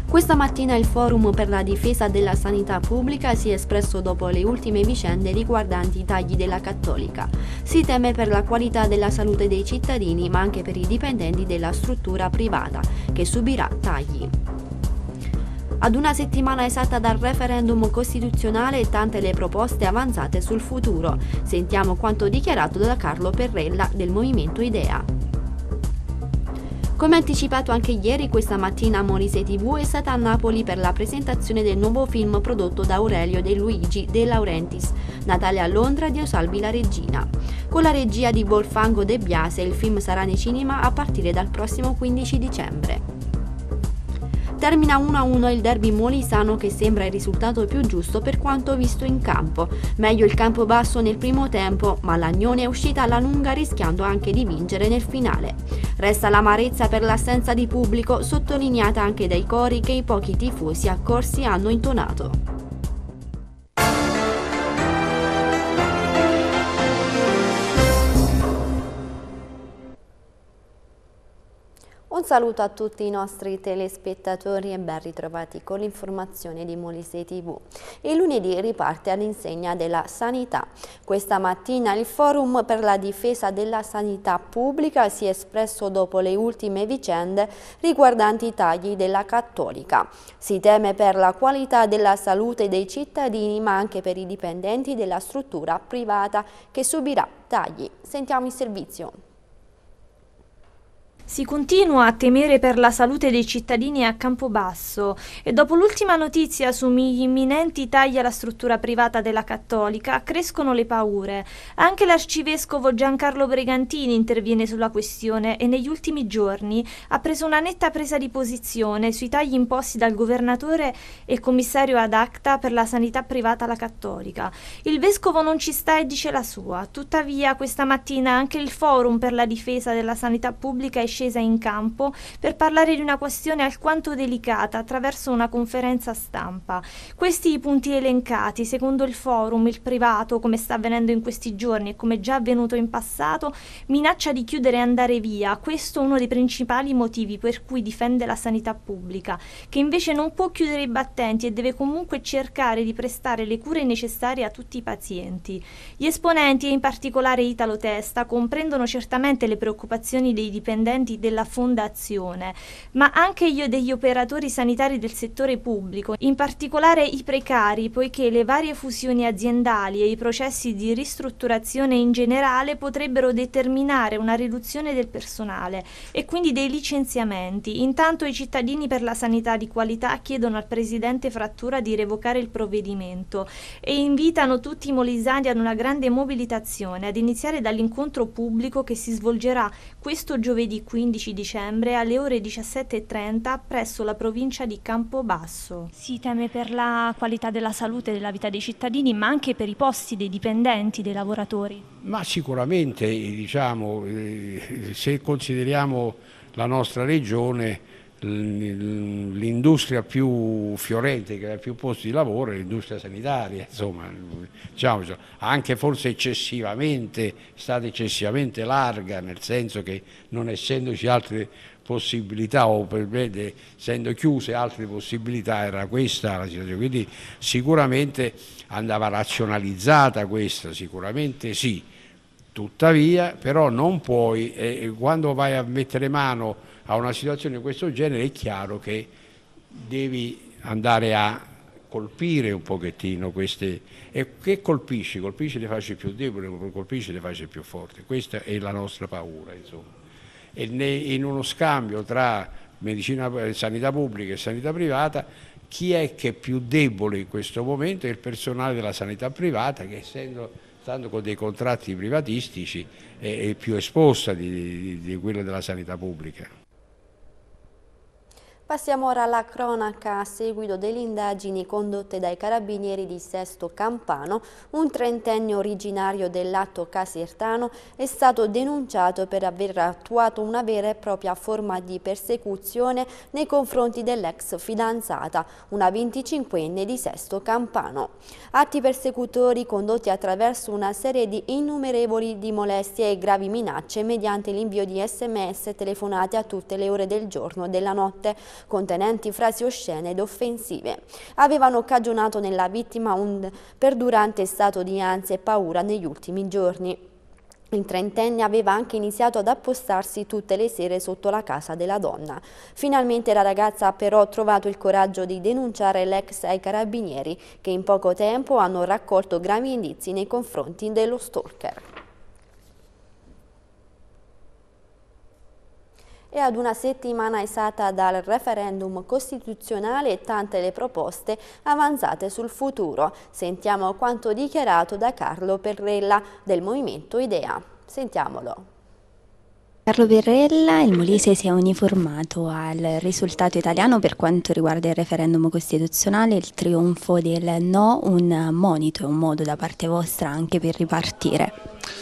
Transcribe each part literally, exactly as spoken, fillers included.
Questa mattina il Forum per la difesa della sanità pubblica si è espresso dopo le ultime vicende riguardanti i tagli della Cattolica. Si teme per la qualità della salute dei cittadini, ma anche per i dipendenti della struttura privata, che subirà tagli. Ad una settimana esatta dal referendum costituzionale, tante le proposte avanzate sul futuro. Sentiamo quanto dichiarato da Carlo Perrella del Movimento Idea. Come anticipato anche ieri, questa mattina Molise tivù è stata a Napoli per la presentazione del nuovo film prodotto da Aurelio De Luigi De Laurentiis, Natale a Londra di Osalvi la regina. Con la regia di Volfango De Biase, il film sarà nei cinema a partire dal prossimo quindici dicembre. Termina uno a uno il derby molisano, che sembra il risultato più giusto per quanto visto in campo. Meglio il Campobasso nel primo tempo, ma l'Agnone è uscita alla lunga rischiando anche di vincere nel finale. Resta l'amarezza per l'assenza di pubblico, sottolineata anche dai cori che i pochi tifosi accorsi hanno intonato. Un saluto a tutti i nostri telespettatori e ben ritrovati con l'informazione di Molise tivù. Il lunedì riparte all'insegna della sanità. Questa mattina il Forum per la difesa della sanità pubblica si è espresso dopo le ultime vicende riguardanti i tagli della Cattolica. Si teme per la qualità della salute dei cittadini, ma anche per i dipendenti della struttura privata che subirà tagli. Sentiamo il servizio. Si continua a temere per la salute dei cittadini a Campobasso e dopo l'ultima notizia su imminenti tagli alla struttura privata della Cattolica crescono le paure. Anche l'arcivescovo Giancarlo Bregantini interviene sulla questione e negli ultimi giorni ha preso una netta presa di posizione sui tagli imposti dal governatore e commissario ad acta per la sanità privata alla Cattolica. Il vescovo non ci sta e dice la sua. Tuttavia questa mattina anche il Forum per la difesa della sanità pubblica è scesa in campo per parlare di una questione alquanto delicata attraverso una conferenza stampa. Questi i punti elencati. Secondo il Forum, il privato, come sta avvenendo in questi giorni e come già avvenuto in passato, minaccia di chiudere e andare via. Questo è uno dei principali motivi per cui difende la sanità pubblica, che invece non può chiudere i battenti e deve comunque cercare di prestare le cure necessarie a tutti i pazienti. Gli esponenti, e in particolare Italo Testa, comprendono certamente le preoccupazioni dei dipendenti della fondazione, ma anche io degli operatori sanitari del settore pubblico, in particolare i precari, poiché le varie fusioni aziendali e i processi di ristrutturazione in generale potrebbero determinare una riduzione del personale e quindi dei licenziamenti. Intanto i cittadini per la sanità di qualità chiedono al presidente Frattura di revocare il provvedimento e invitano tutti i molisani ad una grande mobilitazione, ad iniziare dall'incontro pubblico che si svolgerà questo giovedì quindici dicembre alle ore diciassette e trenta presso la provincia di Campobasso. Si teme per la qualità della salute e della vita dei cittadini, ma anche per i posti dei dipendenti, dei lavoratori. Ma sicuramente, diciamo, se consideriamo la nostra regione, l'industria più fiorente, che ha più posti di lavoro, è l'industria sanitaria, insomma, diciamo, anche forse eccessivamente, è stata eccessivamente larga, nel senso che non essendoci altre possibilità, o per me, essendo chiuse altre possibilità, era questa la situazione. Quindi sicuramente andava razionalizzata questa, sicuramente sì. Tuttavia però non puoi, eh, quando vai a mettere mano a una situazione di questo genere, è chiaro che devi andare a colpire un pochettino queste, e che colpisci? Colpisci le fasce più deboli, colpisci le fasce più forti. Questa è la nostra paura, insomma. E in uno scambio tra medicina, sanità pubblica e sanità privata, chi è che è più debole in questo momento è il personale della sanità privata, che essendo stando con dei contratti privatistici è, è più esposta di, di, di quella della sanità pubblica. Passiamo ora alla cronaca. A seguito delle indagini condotte dai carabinieri di Sesto Campano, un trentenne originario del Lato Casertano è stato denunciato per aver attuato una vera e propria forma di persecuzione nei confronti dell'ex fidanzata, una venticinquenne di Sesto Campano. Atti persecutori condotti attraverso una serie di innumerevoli di molestie e gravi minacce mediante l'invio di sms e telefonate a tutte le ore del giorno e della notte, contenenti frasi oscene ed offensive. Avevano cagionato nella vittima un perdurante stato di ansia e paura negli ultimi giorni. Il trentenne aveva anche iniziato ad appostarsi tutte le sere sotto la casa della donna. Finalmente la ragazza ha però trovato il coraggio di denunciare l'ex ai carabinieri, che in poco tempo hanno raccolto gravi indizi nei confronti dello stalker. E ad una settimana esatta dal referendum costituzionale, tante le proposte avanzate sul futuro. Sentiamo quanto dichiarato da Carlo Perrella del Movimento Idea. Sentiamolo. Carlo Perrella, il Molise si è uniformato al risultato italiano per quanto riguarda il referendum costituzionale, il trionfo del no, un monito e un modo da parte vostra anche per ripartire.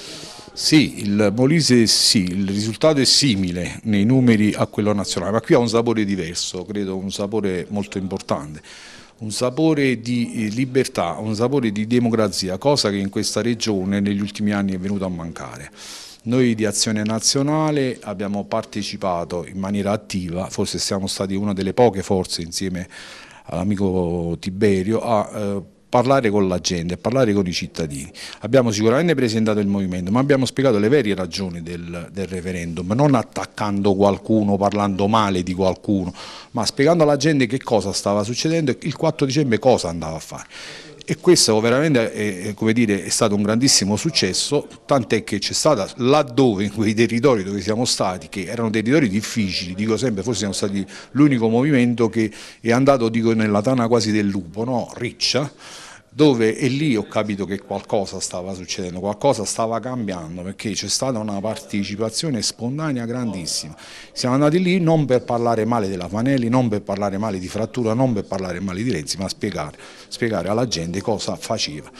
Sì, il Molise sì, il risultato è simile nei numeri a quello nazionale, ma qui ha un sapore diverso, credo un sapore molto importante, un sapore di libertà, un sapore di democrazia, cosa che in questa regione negli ultimi anni è venuta a mancare. Noi di Azione Nazionale abbiamo partecipato in maniera attiva, forse siamo stati una delle poche forze insieme all'amico Tiberio a eh, parlare con la gente, a parlare con i cittadini. Abbiamo sicuramente presentato il movimento, ma abbiamo spiegato le vere ragioni del, del referendum, non attaccando qualcuno, parlando male di qualcuno, ma spiegando alla gente che cosa stava succedendo e il quattro dicembre cosa andava a fare. E questo veramente è, come dire, è stato un grandissimo successo, tant'è che c'è stata laddove, in quei territori dove siamo stati, che erano territori difficili, dico sempre, forse siamo stati l'unico movimento che è andato, dico, nella tana quasi del lupo, no? Riccia, dove e lì ho capito che qualcosa stava succedendo, qualcosa stava cambiando, perché c'è stata una partecipazione spontanea grandissima. Siamo andati lì non per parlare male della Fanelli, non per parlare male di Frattura, non per parlare male di Renzi, ma a spiegare, spiegare alla gente cosa faceva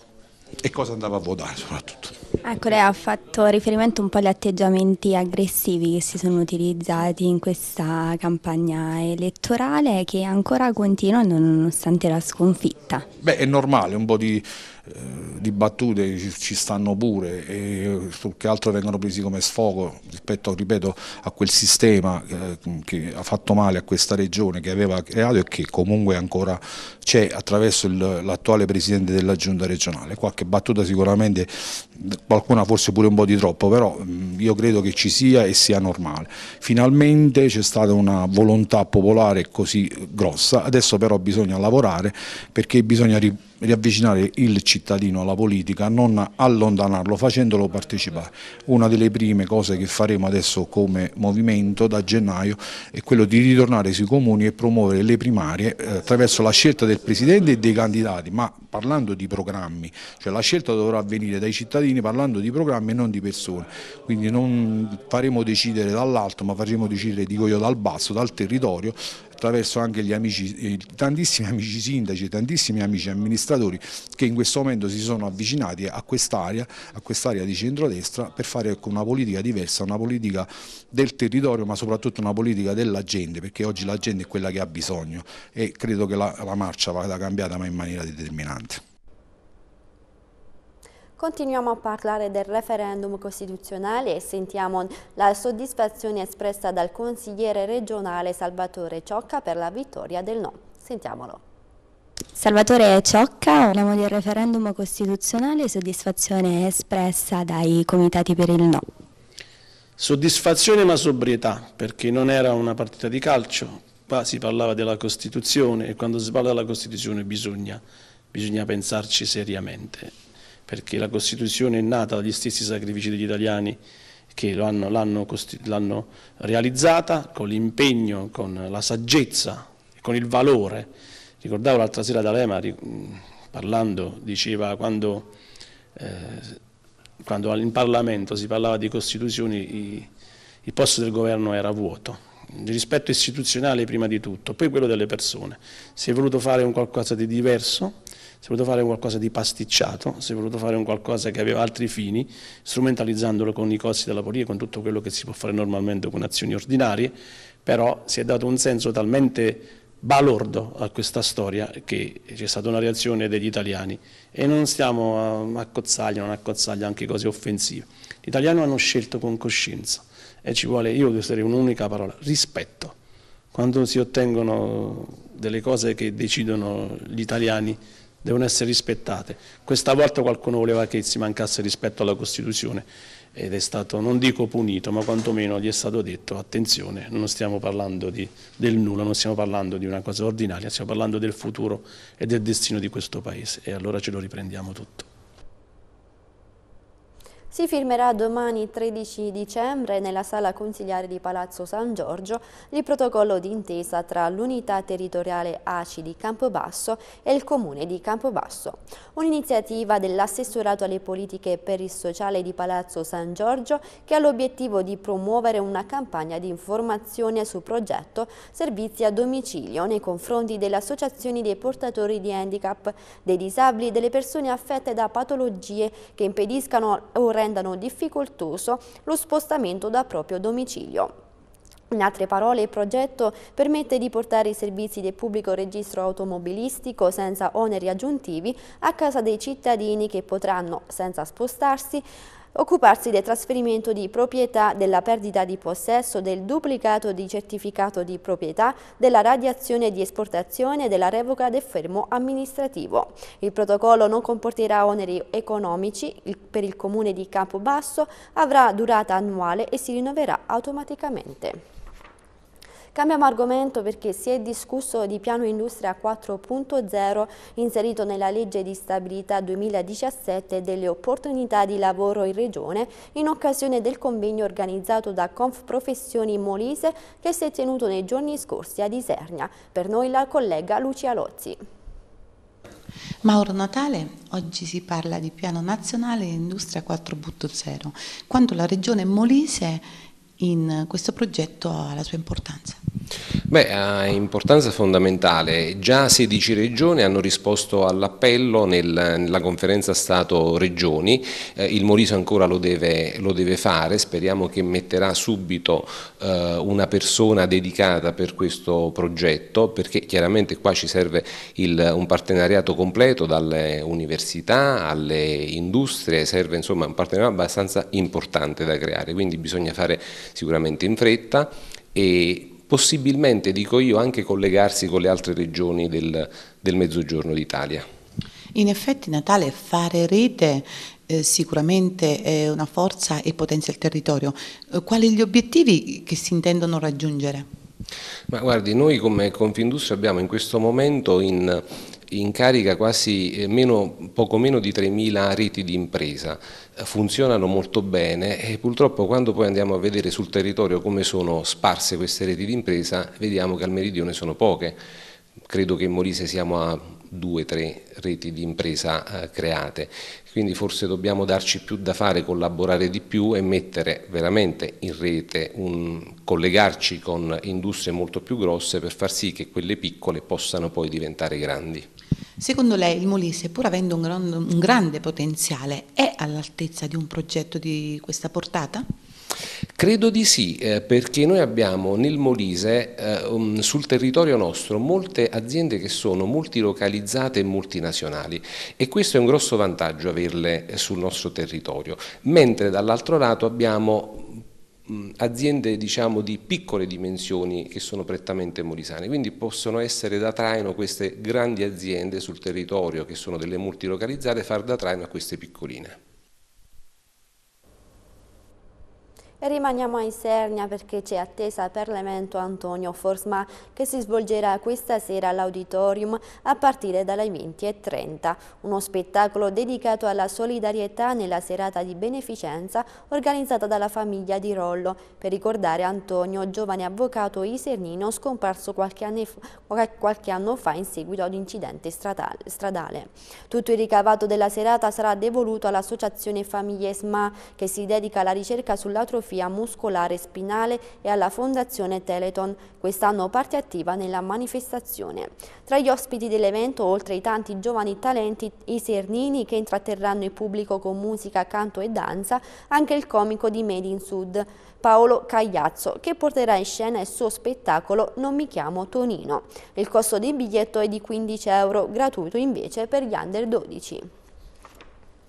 e cosa andava a votare soprattutto. Ecco, lei ha fatto riferimento un po' agli atteggiamenti aggressivi che si sono utilizzati in questa campagna elettorale, che ancora continuano nonostante la sconfitta. Beh, è normale, un po' di, eh, di battute ci, ci stanno pure, e più che altro vengono presi come sfogo rispetto, ripeto, a quel sistema eh, che ha fatto male a questa regione, che aveva creato e che comunque ancora c'è attraverso l'attuale presidente della giunta regionale. Qualche battuta sicuramente, qualcuna forse pure un po' di troppo, però io credo che ci sia e sia normale. Finalmente c'è stata una volontà popolare così grossa, adesso però bisogna lavorare, perché bisogna riavvicinare il cittadino alla politica, non allontanarlo, facendolo partecipare. Una delle prime cose che faremo adesso come movimento da gennaio è quello di ritornare sui comuni e promuovere le primarie eh, attraverso la scelta del presidente e dei candidati, ma parlando di programmi, cioè la scelta dovrà avvenire dai cittadini parlando di programmi e non di persone, quindi non faremo decidere dall'alto, ma faremo decidere, dico io, dal basso, dal territorio, attraverso anche gli amici, tantissimi amici sindaci, tantissimi amici amministratori che in questo momento si sono avvicinati a quest'area, a quest'area di centrodestra, per fare una politica diversa, una politica del territorio, ma soprattutto una politica della gente, perché oggi la gente è quella che ha bisogno e credo che la, la marcia vada cambiata, ma in maniera determinante. Continuiamo a parlare del referendum costituzionale e sentiamo la soddisfazione espressa dal consigliere regionale Salvatore Ciocca per la vittoria del no. Sentiamolo. Salvatore Ciocca, parliamo del referendum costituzionale, soddisfazione espressa dai comitati per il no. Soddisfazione ma sobrietà, perché non era una partita di calcio, qua si parlava della Costituzione e quando si parla della Costituzione bisogna, bisogna pensarci seriamente, perché la Costituzione è nata dagli stessi sacrifici degli italiani che l'hanno realizzata, con l'impegno, con la saggezza, con il valore. Ricordavo l'altra sera D'Alema, parlando, diceva quando, eh, quando in Parlamento si parlava di Costituzioni, il posto del governo era vuoto. Il rispetto istituzionale prima di tutto, poi quello delle persone. Si è voluto fare un qualcosa di diverso, si è voluto fare qualcosa di pasticciato, si è voluto fare un qualcosa che aveva altri fini, strumentalizzandolo con i costi della politica, con tutto quello che si può fare normalmente con azioni ordinarie, però si è dato un senso talmente balordo a questa storia che c'è stata una reazione degli italiani e non stiamo a accozzaglia, non accozzaglia anche cose offensive. Gli italiani hanno scelto con coscienza e ci vuole, io userei un'unica parola, rispetto. Quando si ottengono delle cose che decidono gli italiani devono essere rispettate. Questa volta qualcuno voleva che si mancasse rispetto alla Costituzione ed è stato, non dico punito, ma quantomeno gli è stato detto attenzione, non stiamo parlando di, del nulla, non stiamo parlando di una cosa ordinaria, stiamo parlando del futuro e del destino di questo Paese e allora ce lo riprendiamo tutto. Si firmerà domani tredici dicembre nella sala consiliare di Palazzo San Giorgio il protocollo d'intesa tra l'unità territoriale A C I di Campobasso e il comune di Campobasso. Un'iniziativa dell'assessorato alle politiche per il sociale di Palazzo San Giorgio che ha l'obiettivo di promuovere una campagna di informazione sul progetto Servizi a domicilio nei confronti delle associazioni dei portatori di handicap, dei disabili e delle persone affette da patologie che impediscano o rendano difficoltoso lo spostamento dal proprio domicilio. In altre parole, il progetto permette di portare i servizi del pubblico registro automobilistico senza oneri aggiuntivi a casa dei cittadini che potranno, senza spostarsi, occuparsi del trasferimento di proprietà, della perdita di possesso, del duplicato di certificato di proprietà, della radiazione di esportazione e della revoca del fermo amministrativo. Il protocollo non comporterà oneri economici per il comune di Campobasso, avrà durata annuale e si rinnoverà automaticamente. Cambiamo argomento perché si è discusso di piano industria quattro punto zero inserito nella legge di stabilità duemiladiciassette e delle opportunità di lavoro in regione in occasione del convegno organizzato da Confprofessioni Molise che si è tenuto nei giorni scorsi ad Isernia. Per noi la collega Lucia Lozzi. Mauro Natale, oggi si parla di piano nazionale industria quattro punto zero, quanto la regione Molise in questo progetto ha la sua importanza. Beh, ha importanza fondamentale. Già sedici regioni hanno risposto all'appello nel, nella conferenza Stato-Regioni, eh, il Molise ancora lo deve, lo deve fare, speriamo che metterà subito eh, una persona dedicata per questo progetto, perché chiaramente qua ci serve il, un partenariato completo dalle università alle industrie, serve insomma un partenariato abbastanza importante da creare, quindi bisogna fare sicuramente in fretta e possibilmente, dico io, anche collegarsi con le altre regioni del, del Mezzogiorno d'Italia. In effetti Natale, fare rete eh, sicuramente è una forza e potenzia il territorio. Eh, quali gli obiettivi che si intendono raggiungere? Ma guardi, noi come Confindustria abbiamo in questo momento in, in carica quasi meno, poco meno di tremila reti di impresa. Funzionano molto bene e purtroppo quando poi andiamo a vedere sul territorio come sono sparse queste reti di impresa vediamo che al meridione sono poche. Credo che in Molise siamo a due o tre reti di impresa eh, create, quindi forse dobbiamo darci più da fare, collaborare di più e mettere veramente in rete, un, collegarci con industrie molto più grosse per far sì che quelle piccole possano poi diventare grandi. Secondo lei il Molise, pur avendo un, gran, un grande potenziale, è all'altezza di un progetto di questa portata? Credo di sì, eh, perché noi abbiamo nel Molise, eh, um, sul territorio nostro, molte aziende che sono multilocalizzate e multinazionali e questo è un grosso vantaggio averle sul nostro territorio, mentre dall'altro lato abbiamo aziende diciamo di piccole dimensioni che sono prettamente molisane, quindi possono essere da traino queste grandi aziende sul territorio che sono delle multilocalizzate, far da traino a queste piccoline. E rimaniamo a Isernia perché c'è attesa per l'evento Antonio Forsma che si svolgerà questa sera all'Auditorium a partire dalle venti e trenta. Uno spettacolo dedicato alla solidarietà nella serata di beneficenza organizzata dalla famiglia di Rollo per ricordare Antonio, giovane avvocato isernino scomparso qualche anno, qualche anno fa in seguito ad un incidente stradale. Tutto il ricavato della serata sarà devoluto all'associazione Famiglie S M A che si dedica alla ricerca sull'atrofia muscolare spinale e alla Fondazione Teleton, quest'anno parte attiva nella manifestazione. Tra gli ospiti dell'evento, oltre ai tanti giovani talenti isernini che intratterranno il pubblico con musica, canto e danza, anche il comico di Made in Sud, Paolo Cagliazzo, che porterà in scena il suo spettacolo Non mi chiamo Tonino. Il costo del biglietto è di quindici euro, gratuito invece per gli under dodici.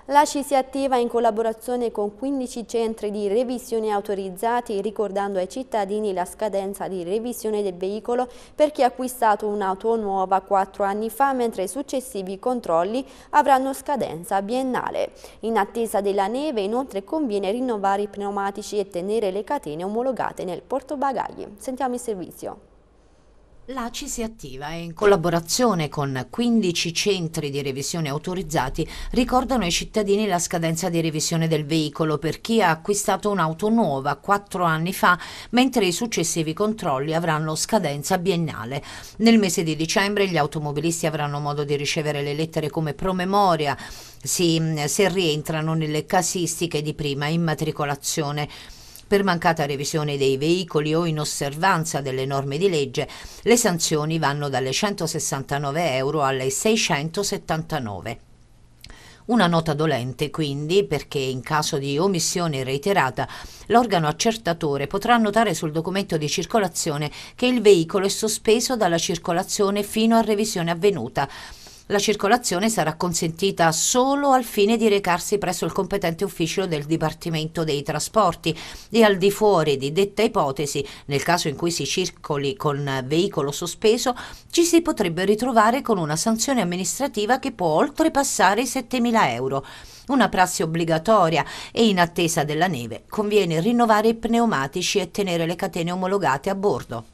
L'A C I si attiva in collaborazione con quindici centri di revisione autorizzati, ricordando ai cittadini la scadenza di revisione del veicolo per chi ha acquistato un'auto nuova quattro anni fa, mentre i successivi controlli avranno scadenza biennale. In attesa della neve, inoltre, conviene rinnovare i pneumatici e tenere le catene omologate nel portabagagli. Sentiamo il servizio. L'A C I si attiva e in collaborazione con quindici centri di revisione autorizzati ricordano ai cittadini la scadenza di revisione del veicolo per chi ha acquistato un'auto nuova quattro anni fa, mentre i successivi controlli avranno scadenza biennale. Nel mese di dicembre gli automobilisti avranno modo di ricevere le lettere come promemoria si, se rientrano nelle casistiche di prima immatricolazione. Per mancata revisione dei veicoli o in osservanza delle norme di legge, le sanzioni vanno dalle centosessantanove euro alle seicentosettantanove. Una nota dolente, quindi, perché in caso di omissione reiterata l'organo accertatore potrà annotare sul documento di circolazione che il veicolo è sospeso dalla circolazione fino a revisione avvenuta. La circolazione sarà consentita solo al fine di recarsi presso il competente ufficio del Dipartimento dei Trasporti e al di fuori di detta ipotesi, nel caso in cui si circoli con veicolo sospeso, ci si potrebbe ritrovare con una sanzione amministrativa che può oltrepassare i settemila euro. Una prassi obbligatoria e in attesa della neve conviene rinnovare i pneumatici e tenere le catene omologate a bordo.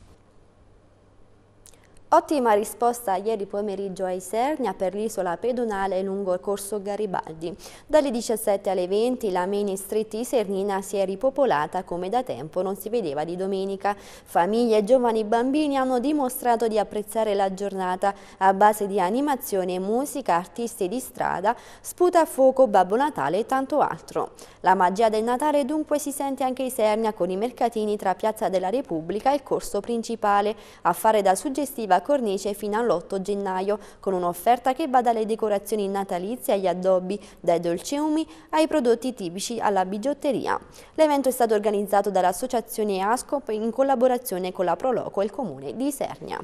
Ottima risposta ieri pomeriggio a Isernia per l'isola pedonale lungo il corso Garibaldi. Dalle diciassette alle venti la Main Street isernina si è ripopolata come da tempo non si vedeva di domenica. Famiglie, giovani e bambini hanno dimostrato di apprezzare la giornata a base di animazione e musica, artisti di strada, sputafuoco, Babbo Natale e tanto altro. La magia del Natale dunque si sente anche a Isernia con i mercatini tra Piazza della Repubblica e il corso principale, a fare da suggestiva cornice fino all'otto gennaio, con un'offerta che va dalle decorazioni natalizie agli addobbi, dai dolciumi ai prodotti tipici alla bigiotteria. L'evento è stato organizzato dall'associazione ASCOP in collaborazione con la Proloco e il comune di Isernia.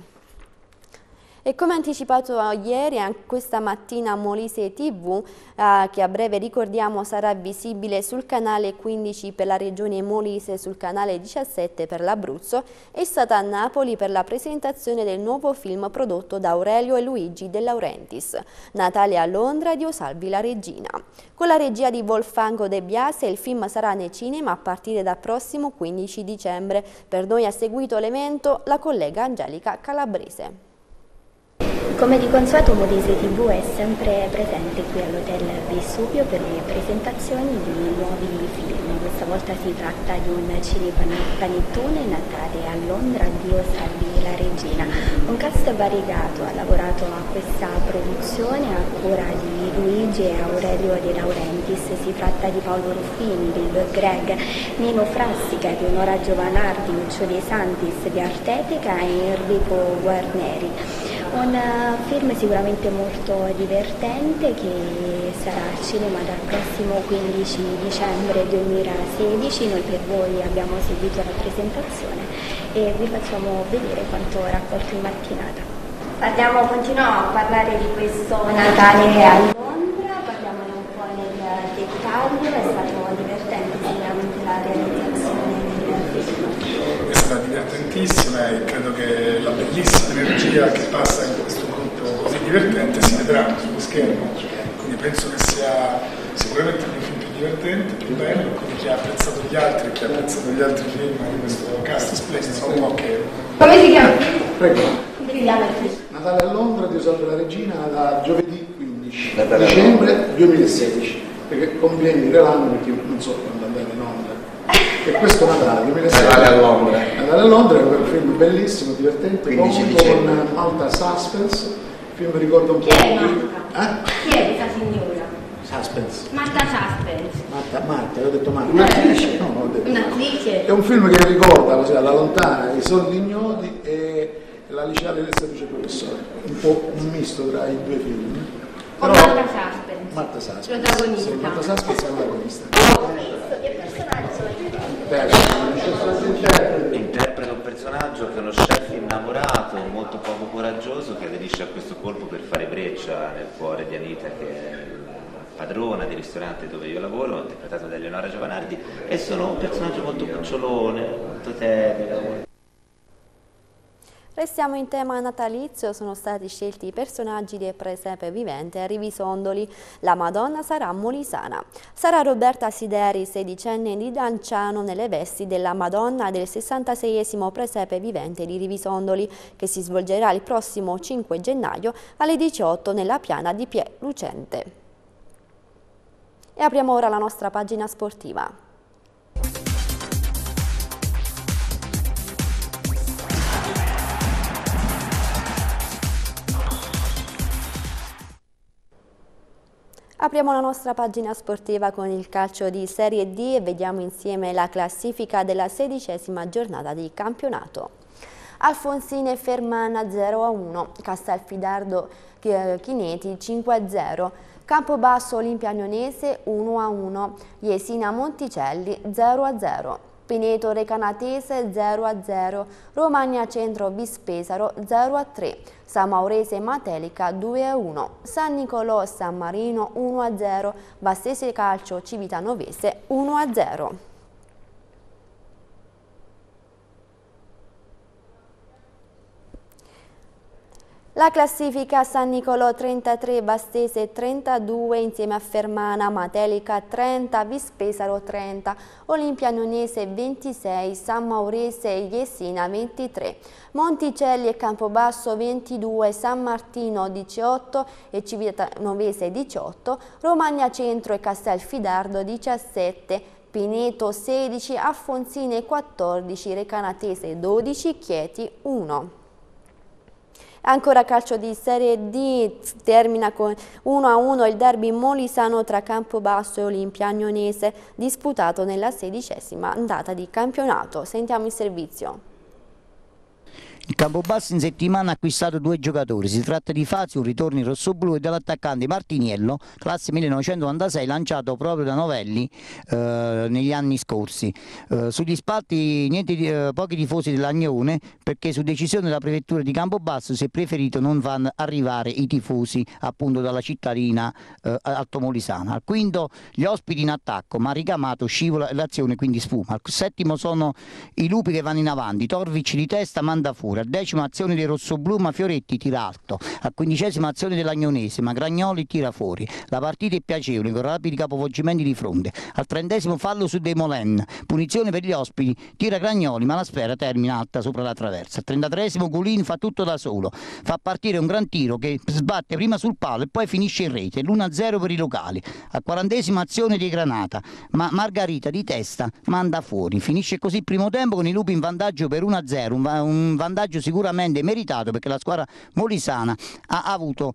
E come anticipato ieri, questa mattina Molise tivù, eh, che a breve ricordiamo sarà visibile sul canale quindici per la regione Molise e sul canale diciassette per l'Abruzzo, è stata a Napoli per la presentazione del nuovo film prodotto da Aurelio e Luigi De Laurentiis, Natale a Londra, Dio salvi la regina. Con la regia di Wolfgango De Biase il film sarà nei cinema a partire dal prossimo quindici dicembre. Per noi ha seguito l'evento la collega Angelica Calabrese. Come di consueto Molise tivù è sempre presente qui all'Hotel Vesuvio per le presentazioni di nuovi film. Questa volta si tratta di un cinepanettone, Natale a Londra, Dio salvi la regina. Un cast variegato ha lavorato a questa produzione a cura di Luigi e Aurelio De Laurentiis. Si tratta di Paolo Ruffini, Bill Greg, Nino Frassica, Eleonora Giovanardi, Lucio De Santis, De Artetica e Enrico Guarneri. Un film sicuramente molto divertente che sarà al cinema dal prossimo quindici dicembre duemilasedici. Noi per voi abbiamo seguito la presentazione e vi facciamo vedere quanto raccolto in mattinata. Parliamo, continuiamo a parlare di questo Natale a Londra, parliamone un po' nel dettaglio. È stato divertente sicuramente la realizzazione del film. È stata divertentissima e credo che la bellissima energia che passa in questo gruppo così divertente si vedrà sullo schermo, quindi penso che sia sicuramente il mio film più divertente, più bello, quindi chi ha apprezzato gli altri, chi ha apprezzato gli altri film di questo cast splendido, un po' che... Come si chiama? Prego. Come si chiama il film? Natale a Londra, Dio salve la regina, da giovedì quindici dicembre duemilasedici, perché conviene dire l'anno perché non so quando andare in onda. E questo Natale duemilasedici, Natale a Londra, Natale a Londra è un film bellissimo, divertente, comodo, con molta suspense. Il film ricorda un po'. Chi è Marta? Eh? Chi è questa signora? Suspense. Marta Suspense. Marta, Marta, ho detto Marta. Un'attrice? No, non ho detto. Un'attrice? È un film che ricorda così, alla lontana i soldi ignoti e la liceale del seduce professore. Un po' un misto tra i due film. Però, Marta Suspense. Marta Suspense. Protagonista. Sì, Marta Suspense è protagonista. Che personaggio interpreta un personaggio che è uno chef innamorato, molto poco coraggioso, che aderisce a questo colpo per fare breccia nel cuore di Anita, che è padrona del ristorante dove io lavoro, interpretato da Eleonora Giovanardi, e sono un personaggio molto cucciolone, molto temico. Restiamo in tema natalizio, sono stati scelti i personaggi del presepe vivente a Rivisondoli. La Madonna sarà molisana. Sarà Roberta Sideri, sedicenne di Lanciano, nelle vesti della Madonna del sessantaseiesimo presepe vivente di Rivisondoli, che si svolgerà il prossimo cinque gennaio alle diciotto nella piana di Pie Lucente. E apriamo ora la nostra pagina sportiva. Apriamo la nostra pagina sportiva con il calcio di Serie D e vediamo insieme la classifica della sedicesima giornata di campionato. Alfonsine Fermana zero a uno, Castelfidardo Chineti cinque a zero, Campobasso Olimpia Agnonese uno a uno, Jesina Monticelli zero a zero. Pineto Recanatese zero a zero, Romagna Centro Vispesaro zero a tre, San Maurese Matelica due a uno, San Nicolò San Marino uno a zero, Vastese Calcio Civitanovese uno a zero. La classifica: San Nicolò trentatré, Vastese trentadue, insieme a Fermana, Matelica trenta, Vispesaro trenta, Olimpia Agnonese ventisei, San Maurese e Jesina ventitré, Monticelli e Campobasso ventidue, San Martino diciotto e Civitanovese diciotto, Romagna Centro e Castelfidardo diciassette, Pineto sedici, Alfonsine quattordici, Recanatese dodici, Chieti uno. Ancora calcio di Serie D, termina con uno a uno il derby molisano tra Campobasso e Olimpia Agnonese, disputato nella sedicesima andata di campionato. Sentiamo il servizio. Il Campobasso in settimana ha acquistato due giocatori, si tratta di Fazio, un ritorno in rossoblù, e dell'attaccante Martiniello, classe millenovecentonovantasei, lanciato proprio da Novelli eh, negli anni scorsi. Eh, sugli spalti niente di, eh, pochi tifosi dell'Agnone, perché su decisione della prefettura di Campobasso si è preferito non far arrivare i tifosi appunto dalla cittadina eh, altomolisana. Al quinto gli ospiti in attacco, ma ricamato scivola l'azione, quindi sfuma. Al settimo sono i lupi che vanno in avanti, Torvic di testa manda fuori. Al decimo azione dei rossoblù, ma Fioretti tira alto. Al quindicesimo azione dell'Agnonese, ma Gragnoli tira fuori. La partita è piacevole con rapidi capovolgimenti di fronte. Al trentesimo fallo su De Molen, punizione per gli ospiti, tira Gragnoli, ma la sfera termina alta sopra la traversa. Al trentatreesimo Gulin fa tutto da solo, fa partire un gran tiro che sbatte prima sul palo e poi finisce in rete, l'uno a zero per i locali. Al quarantesimo azione di Granata, ma Margarita di testa manda fuori. Finisce così il primo tempo con i lupi in vantaggio per uno a zero, un, un vantaggio sicuramente meritato, perché la squadra molisana ha avuto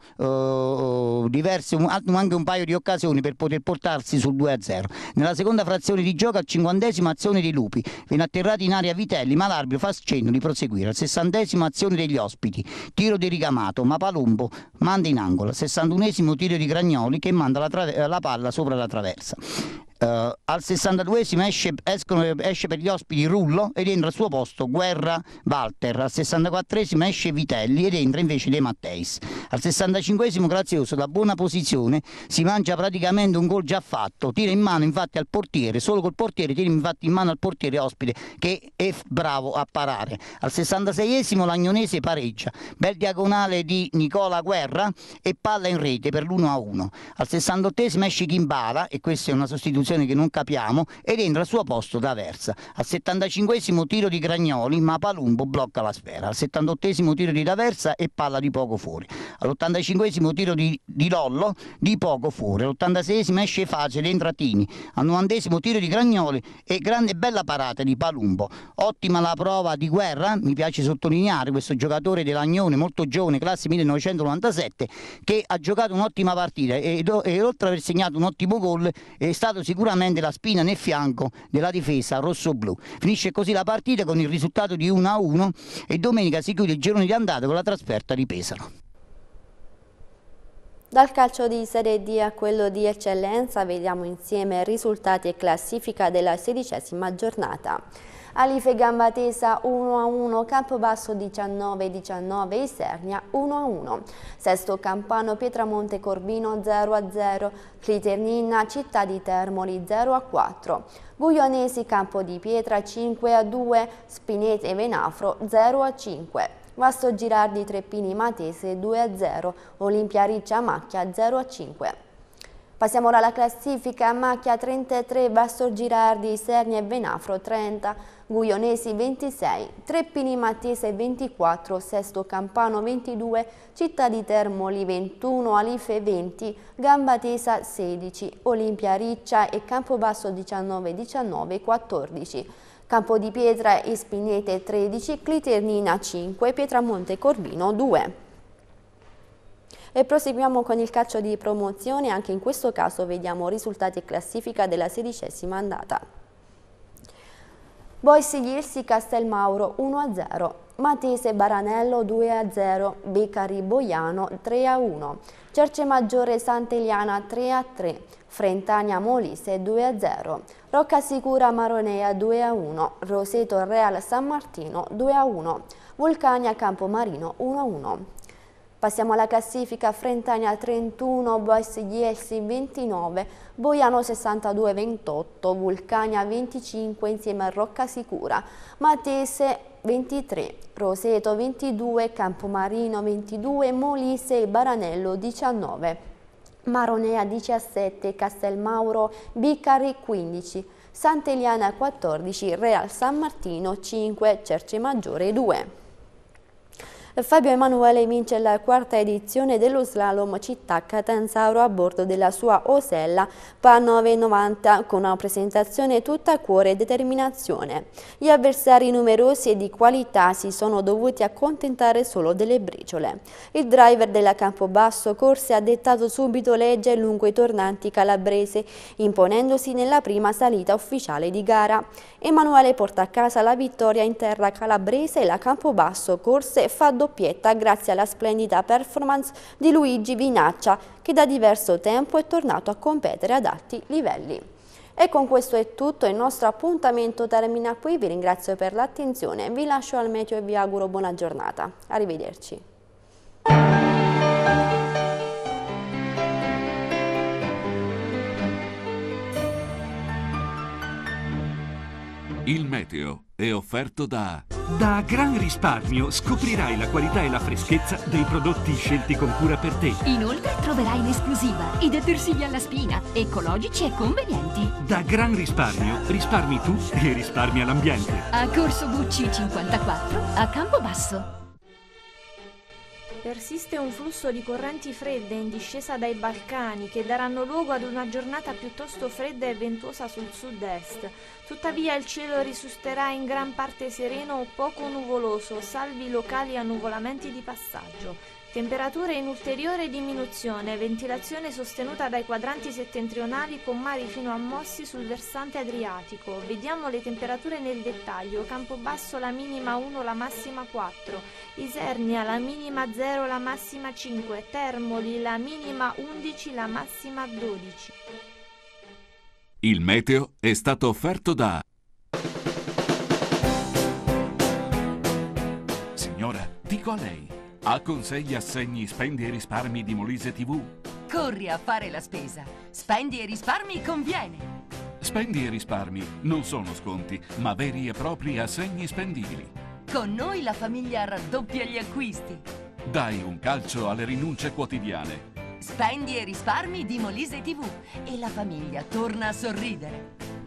uh, diverse, anche un paio di occasioni per poter portarsi sul due a zero. Nella seconda frazione di gioco, al cinquantesimo azione dei lupi, viene atterrato in aria Vitelli, ma l'arbitro fa cenno di proseguire. Al sessantesimo azione degli ospiti, tiro di ricamato, ma Palumbo manda in angolo. Al sessantunesimo tiro di Gragnoli che manda la, la palla sopra la traversa. Uh, al sessantaduesimo esce, escono, esce per gli ospiti Rullo ed entra al suo posto Guerra Walter. Al sessantaquattresimo esce Vitelli ed entra invece De Matteis. Al sessantacinquesimo Grazioso, da buona posizione, si mangia praticamente un gol già fatto, tira in mano infatti al portiere, solo col portiere tira infatti in mano al portiere ospite, che è bravo a parare. Al sessantaseiesimo l'Agnonese pareggia, bel diagonale di Nicola Guerra e palla in rete per l'uno a uno. Al sessantottesimo esce Chimbala, e questa è una sostituzione che non capiamo, ed entra al suo posto D'Aversa. Al settantacinquesimo tiro di Gragnoli, ma Palumbo blocca la sfera. Al settantottesimo tiro di D'Aversa e palla di poco fuori. All'ottantacinquesimo tiro di, di Lollo, di poco fuori. All'ottantaseiesimo esce Fazio ed entra Tini. Al novantesimo tiro di Gragnoli e grande e bella parata di Palumbo. Ottima la prova di Guerra, mi piace sottolineare questo giocatore dell'Agnone molto giovane, classe millenovecentonovantasette, che ha giocato un'ottima partita e, e oltre ad aver segnato un ottimo gol è stato sicuramente la spina nel fianco della difesa rossoblù. Finisce così la partita con il risultato di uno a uno e domenica si chiude il girone di andata con la trasferta di Pesaro. Dal calcio di Serie D a quello di eccellenza vediamo insieme risultati e classifica della sedicesima giornata. Alife Gambatesa uno a uno, Campobasso diciannove diciannove, Isernia uno a uno. Sesto Campano Pietramonte Corvino zero a zero, Cliternina Città di Termoli zero a quattro. Guionesi Campo di Pietra cinque a due, Spinete Venafro zero a cinque. Vasto Girardi Treppini Matese due a zero, Olimpia Riccia Macchia zero a cinque. Passiamo ora alla classifica. Macchia trentatré, Vasto Girardi, Isernia e Venafro trenta, Guionesi ventisei, Treppini Matese ventiquattro, Sesto Campano ventidue, Città di Termoli ventuno, Alife venti, Gambatesa sedici, Olimpia Riccia e Campobasso diciannove diciannove quattordici. Campo di Pietra e Spinete tredici, Cliternina cinque, Pietramonte Corvino due. E proseguiamo con il calcio di promozione, anche in questo caso vediamo risultati e classifica della sedicesima andata. Bois Gilsi Castelmauro uno a zero, Matese Baranello due a zero, Beccari Boiano tre a uno, Cercemaggiore Sant'Eliana tre a tre, Frentania Molise due a zero, Roccasicura Maronea due a uno, Roseto Real San Martino due a uno, Vulcania Campomarino uno a uno. Passiamo alla classifica. Frentania trentuno, Bois Gilsi ventinove, Boiano sessantadue ventotto, Vulcania venticinque insieme a Roccasicura, Matese ventitré, Roseto ventidue, Campomarino ventidue, Molise e Baranello diciannove, Maronea diciassette, Castelmauro Biccari quindici, Sant'Eliana quattordici, Real San Martino cinque, Cercemaggiore due. Fabio Emanuele vince la quarta edizione dello slalom Città Catanzaro a bordo della sua Osella P A nove novanta con una presentazione tutta cuore e determinazione. Gli avversari numerosi e di qualità si sono dovuti accontentare solo delle briciole. Il driver della Campobasso corse ha dettato subito legge lungo i tornanti calabrese, imponendosi nella prima salita ufficiale di gara. Emanuele porta a casa la vittoria in terra calabrese e la Campobasso corse fa doppietta grazie alla splendida performance di Luigi Vinaccia, che da diverso tempo è tornato a competere ad alti livelli. E con questo è tutto, il nostro appuntamento termina qui, vi ringrazio per l'attenzione, vi lascio al meteo e vi auguro buona giornata. Arrivederci. Il meteo è offerto da... Da Gran Risparmio scoprirai la qualità e la freschezza dei prodotti scelti con cura per te. Inoltre troverai in esclusiva i detersivi alla spina, ecologici e convenienti. Da Gran Risparmio risparmi tu e risparmia l'ambiente. A Corso Bucci cinquantaquattro a Campobasso. Persiste un flusso di correnti fredde in discesa dai Balcani che daranno luogo ad una giornata piuttosto fredda e ventosa sul sud-est. Tuttavia il cielo risulterà in gran parte sereno o poco nuvoloso, salvi locali annuvolamenti di passaggio. Temperature in ulteriore diminuzione, ventilazione sostenuta dai quadranti settentrionali con mari fino a mossi sul versante adriatico. Vediamo le temperature nel dettaglio. Campobasso la minima uno, la massima quattro. Isernia la minima zero, la massima cinque. Termoli la minima undici, la massima dodici. Il meteo è stato offerto da... Signora, dico a lei. Ha consigli, assegni, spendi e risparmi di Molise tivù? Corri a fare la spesa. Spendi e risparmi conviene. Spendi e risparmi non sono sconti, ma veri e propri assegni spendibili. Con noi la famiglia raddoppia gli acquisti. Dai un calcio alle rinunce quotidiane. Spendi e risparmi di Molise tivù e la famiglia torna a sorridere.